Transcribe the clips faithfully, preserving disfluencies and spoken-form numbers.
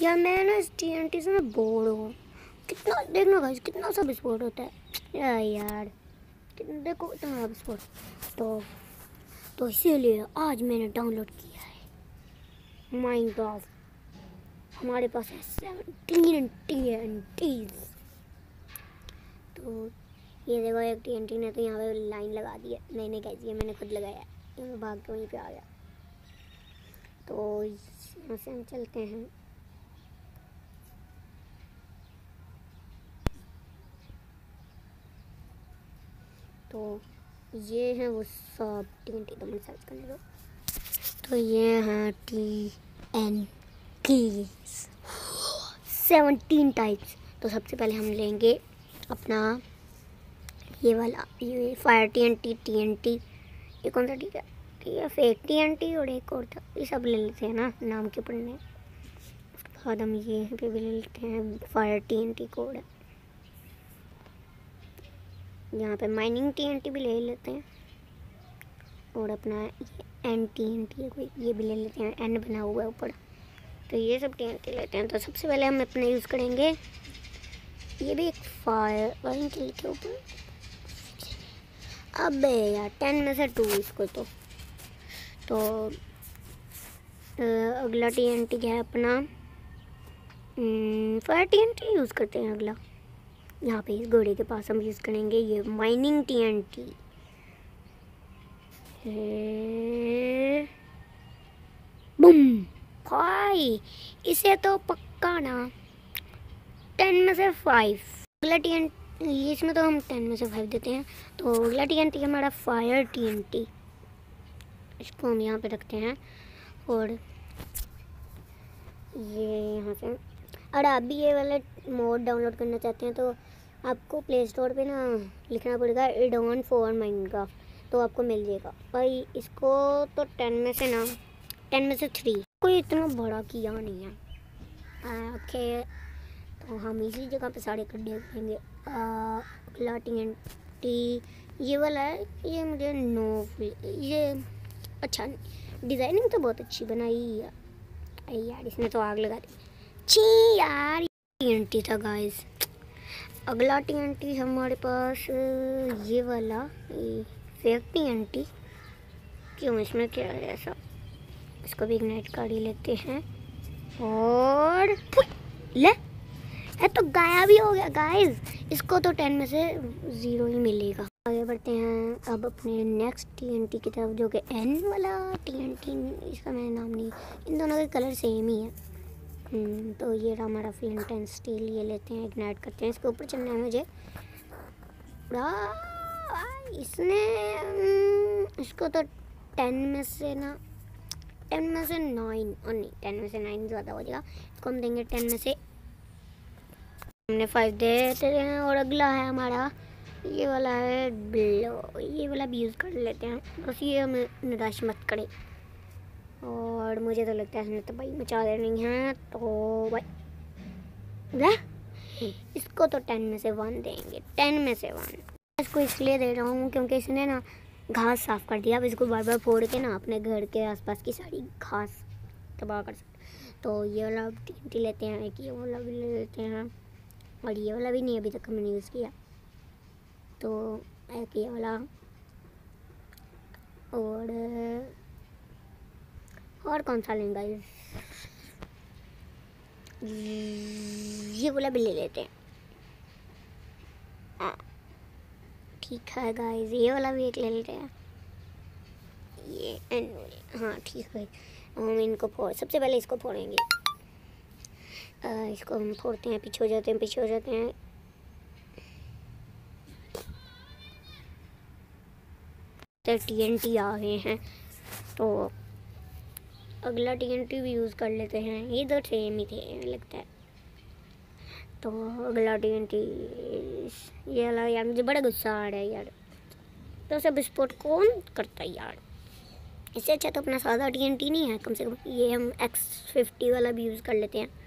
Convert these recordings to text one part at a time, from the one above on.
यार मैं ना इस टीएनटी से मैं बोर हूँ। कितना देखना गाइस, कितना सब स्पोर्ट होता है यार यार कितना देखो इतना सब स्पोर्ट। तो तो इसीलिए आज मैंने डाउनलोड किया है माइनक्राफ्ट। हमारे पास है सेवनटीन टीएनटीज। तो ये देखो एक टीएनटी ने तो यहाँ पे लाइन लगा दी है। नहीं नहीं कैसी है, मैंने खुद लगाया है। मैं भाग के वहीं पे आ गया। तो यहाँ से हम चलते हैं। तो ये है वो सब टीएनटी, तो मैं सर्च करने दो। तो ये है T N T seventeen types. तो सबसे पहले हम लेंगे अपना ये वाला, ये फायर टीएनटी टीएनटी ये कौन सा ठीक है ठीक है फेक टीएनटी और एक और था। ये सब ले लेते हैं ना नाम के पढ़ने। उसके बाद हम ये पे भी ले लेते हैं फायर टीएनटी कोड। यहाँ पे माइनिंग टीएनटी भी ले लेते हैं और अपना ये एन टीएनटी कोई ये भी ले लेते हैं, एन बना हुआ है ऊपर। तो ये सब टीएनटी लेते हैं। तो सबसे पहले हम अपने यूज़ करेंगे ये भी एक फायर वाइन के लिखे ऊपर। अबे यार टेन में से टू इसको। तो तो अगला टीएनटी क्या है अपना फायर टीएनटी यूज़ करते हैं। अगला यहाँ पे इस घोड़े के पास हम यूज़ करेंगे ये माइनिंग टीएनटी। बूम भाई, इसे तो पक्का ना टेन में से फाइव। अगला टीएनटी इसमें तो हम टेन में से फाइव देते हैं। तो अगला टीएनटी हमारा फायर टीएनटी। इसको हम यहाँ पे रखते हैं और ये यहाँ से। और आप भी ये वाला मोड डाउनलोड करना चाहते हैं तो आपको प्ले स्टोर पे ना लिखना पड़ेगा एडोन फॉर माइनक्राफ्ट, तो आपको मिल जाएगा भाई। इसको तो टेन में से ना टेन में से थ्री, कोई इतना बड़ा किया नहीं है। ओके तो हम इसी जगह पे सारे गड्ढे करेंगे। अगला टीएनटी ये वाला है। ये मुझे नो ये अच्छा डिज़ाइनिंग तो बहुत अच्छी बनाई है यार। इसने तो आग लगा दी। छी यार टीएनटी था गाइस। अगला टीएनटी हमारे पास ये वाला ये फेक टीएनटी। क्यों इसमें क्या है ऐसा? इसको भी इग्नाइट कर ही लेते हैं और ले है तो गायब भी हो गया गाइस। इसको तो टेन में से ज़ीरो ही मिलेगा। आगे बढ़ते हैं अब अपने नेक्स्ट टीएनटी की तरफ, जो कि एन वाला टीएनटी। इसका मैंने नाम नहीं, इन दोनों के कलर सेम ही है। तो ये रहा हमारा फ्लिंट एंड स्टील। ये लेते हैं, इग्नाइट करते हैं। इसके ऊपर चलना है मुझे। इसने इसको तो टेन में से ना टेन में से नाइन और नहीं टेन में से नाइन ज़्यादा हो जाएगा। इसको हम देंगे टेन में से हमने फाइव दे देते हैं। और अगला है हमारा ये वाला है ब्लो। ये वाला भी यूज़ कर लेते हैं, बस ये हमें निराश मत करें। और मुझे तो लगता है इसने तो भाई मचा देनी है। तो भाई इसको तो टेन में से वन देंगे, टेन में से वन। इसको इसलिए दे रहा हूँ क्योंकि इसने ना घास साफ़ कर दिया। अब इसको बार बार फोड़ के ना अपने घर के आसपास की सारी घास तबाह कर सकते। तो ये वाला टीएनटी लेते हैं, एक ये वाला भी ले लेते हैं और ये वाला भी नहीं अभी तक मैंने यूज़ किया। तो एक ये वाला और और कौन सा लेंगे? ये वाला भी ले लेते हैं। ठीक है गाइस, ये वाला भी एक ले लेते हैं। ये एंड हाँ ठीक है। हम इनको फोड़ सबसे पहले इसको फोड़ेंगे। आ, इसको हम फोड़ते हैं, पीछे हो जाते हैं पीछे हो जाते हैं। तो टीएनटी आ गए हैं। तो अगला टीएनटी भी यूज़ कर लेते हैं। ये दो सेम ही थे लगता है। तो अगला टीएनटी ये वाला यार मुझे बड़ा गुस्सा आ रहा है यार। तो सब स्पोर्ट कौन करता है यार? इससे अच्छा तो अपना सादा टीएनटी नहीं है कम से कम। ये हम एक्स फिफ्टी वाला भी यूज़ कर लेते हैं।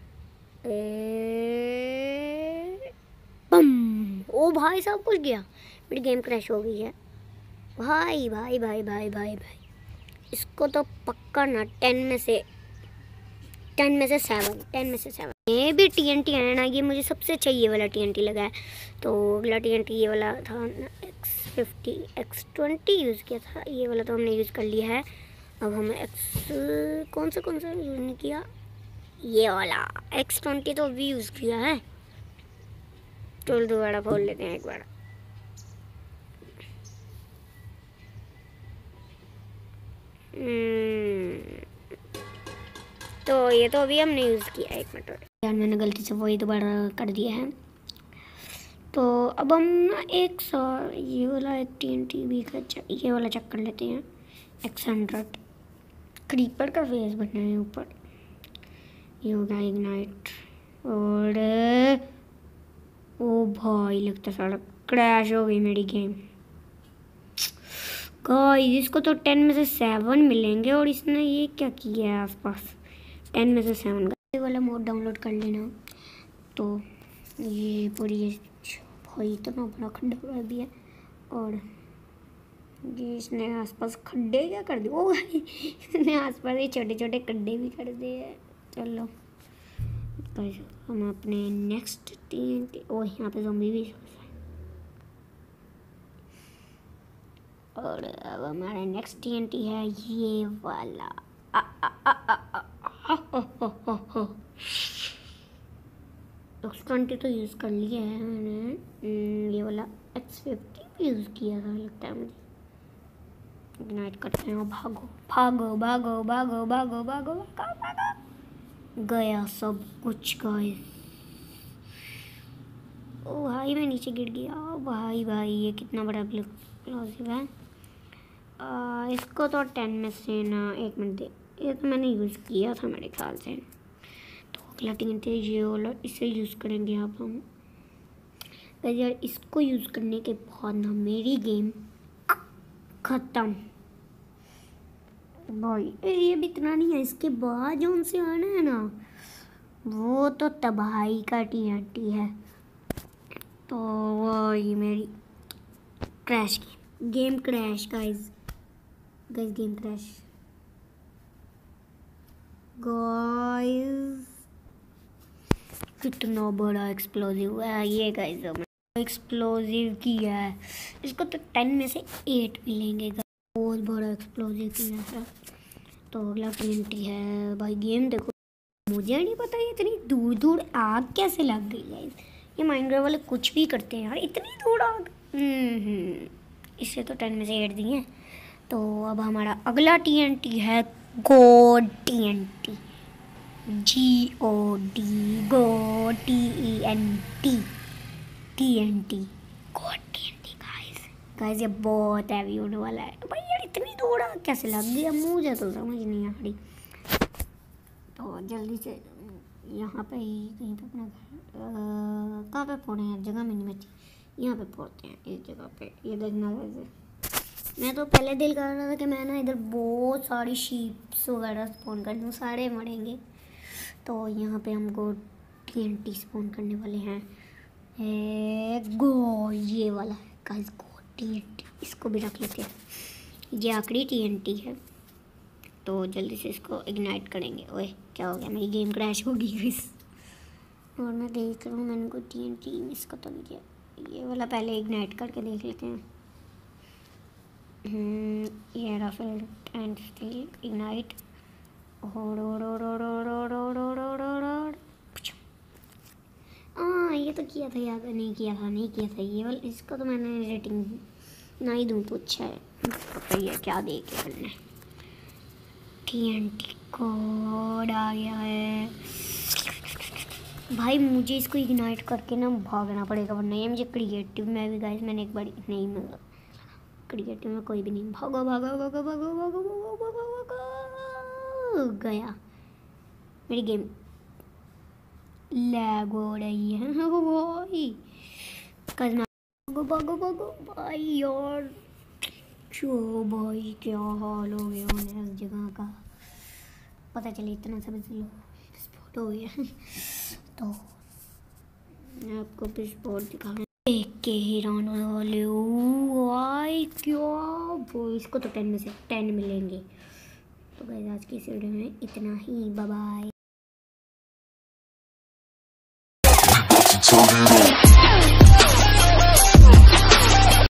बम ओ भाई सब कुछ गया, मेरी गेम क्रैश हो गई है भाई भाई भाई भाई भाई भाई। इसको तो पक्का ना टेन में से टेन में से सेवन, टेन में से सेवन। ये भी टी एन टी है ना, ये मुझे सबसे अच्छा ये वाला टी एन टी लगा है। तो अगला टी एन टी ये वाला था X fifty, X twenty use किया था, ये वाला तो हमने यूज़ कर लिया है। अब हमें एक्स कौन सा कौन सा यूज़ नहीं किया, ये वाला एक्स ट्वेंटी तो अभी यूज़ किया है। चलो दोबारा खोल लेते हैं एक बार। तो ये तो अभी हमने यूज़ किया, एक मिनट यार, मैंने गलती से वही दोबारा कर दिया है। तो अब हम एक सौ ये वाला एक टी एन टी भी का ये वाला चेक कर लेते हैं। एक्स हंड्रेड क्रीपर का फेस बनना है ऊपर, ये होगा इग्नाइट। और ओ भाई लगता सारा क्रैश हो गई मेरी गेम। गाइस इसको तो टेन में से सेवन मिलेंगे, और इसने ये क्या किया है आसपास, टेन में से सेवन का ये वाला मोड डाउनलोड कर लेना। तो ये पूरी भाई इतना बड़ा खड्डा कर दिया, और ये इसने आसपास खड्डे क्या कर दिए, ओ भाई इसने आसपास ये छोटे छोटे खड्डे भी कर दिए। चलो हम अपने नेक्स्ट टीम के, ओ यहाँ पे ज़ॉम्बी भी, और अब हमारा नेक्स्ट टी एन टी है ये वाला। आ, आ, आ, आ, आ, आ, हो, हो, हो, हो। एक्स ट्वेंटी तो यूज़ कर लिया है मैंने, ये वाला एक्स फिफ्टी भी यूज़ किया था लगता है मुझे। इग्नाइट करते हैं, भागो भागो भागो भागो भागो भागो भागो भागो, गया सब कुछ गाइस। ओ भाई मैं नीचे गिर गया, भाई भाई ये कितना बड़ा एक्सप्लोसिव है। आ, इसको तो टेन में से ना, एक मिनट दे, ये तो मैंने यूज़ किया था मेरे ख्याल से। तो अगला टीम थे ये वाला, इसे यूज़ करेंगे अब हम। यार इसको यूज़ करने के बाद ना मेरी गेम ख़त्म भाई। ये भी इतना नहीं है, इसके बाद जो उनसे आना है ना वो तो तबाही का टी एन टी है। तो वो ये मेरी crash game, game crash guys, guys game crash guys. कितना बड़ा एक्सप्लोजिव है ये गाइस, एक्सप्लोजिव किया है। इसको तो टेन में से एट मिलेंगे, बहुत बड़ा एक्सप्लोजिव किया है। तो अगला टी है भाई, गेम देखो, मुझे नहीं पता ये इतनी दूर दूर आग कैसे लग गई गाइस। ये माइनक्राफ्ट वाले कुछ भी करते हैं यार, इतनी दूर आग। हम्म इससे तो टेन में से एट दिए। तो अब हमारा अगला टी एन टी है god T N T, G O D, god, T E N T, T N T, god T N T guys. Guys ये बहुत हैवी होने वाला है भाई, यार इतनी दूर आग कैसे लग गई, अब मुझे तो समझ नहीं आ रही। तो जल्दी से यहाँ पे ही कहीं पे अपना घर कहाँ पे फोड़े हैं, जगह में नहीं बची, यहाँ पे फोड़ते हैं इस जगह पे। ये देखना वैसे मैं तो पहले दिल कर रहा था कि मैं ना इधर बहुत सारी शीप्स वगैरह स्पॉन कर दूँ, सारे मरेंगे। तो यहाँ पे हम go T N T spawn करने वाले हैं। ए, गो ये वाला है guys, go T N T, इसको भी रख लेते हैं, ये आखिरी टी एन टी है। तो जल्दी से इसको इग्नाइट करेंगे। ओए क्या हो गया, मेरी गेम क्रैश हो गई इस, और मैं देख रहा हूँ मैंने कोई टी एन टी मिस तो नहीं किया। ये वाला पहले इग्नाइट करके देख लेते हैं। ये रहा फिर एंड स्टिल इग्नाइट, हाँ ये तो किया था याद, नहीं किया था नहीं किया था ये वाला। इसको तो मैंने रेटिंग ना ही दूँ तो अच्छा है, पता ही है क्या दे के करना है। टी एन टी कोड आ गया है भाई, मुझे इसको इग्नाइट करके ना भागना पड़ेगा, वरना ये मुझे क्रिएटिव में भी गाइस मैंने एक बार नहीं, मतलब क्रिएटिव में कोई भी नहीं। भागो भागो भागो भागो भागो भागो भागो भागो, गया मेरी गेम लैग हो रही है भाई, करना भागो भागो भागो भाई यार। चो भाई क्या हाल हो गया उन्हें उस जगह का, पता चले इतना सब स्पॉट हो गया। तो मैं आपको स्पॉट दिखा देख के हैरान वाले भाई, क्या वो, इसको तो टेन में से टेन मिलेंगे। तो गाइस आज की इस वीडियो में इतना ही, bye bye. turn it on.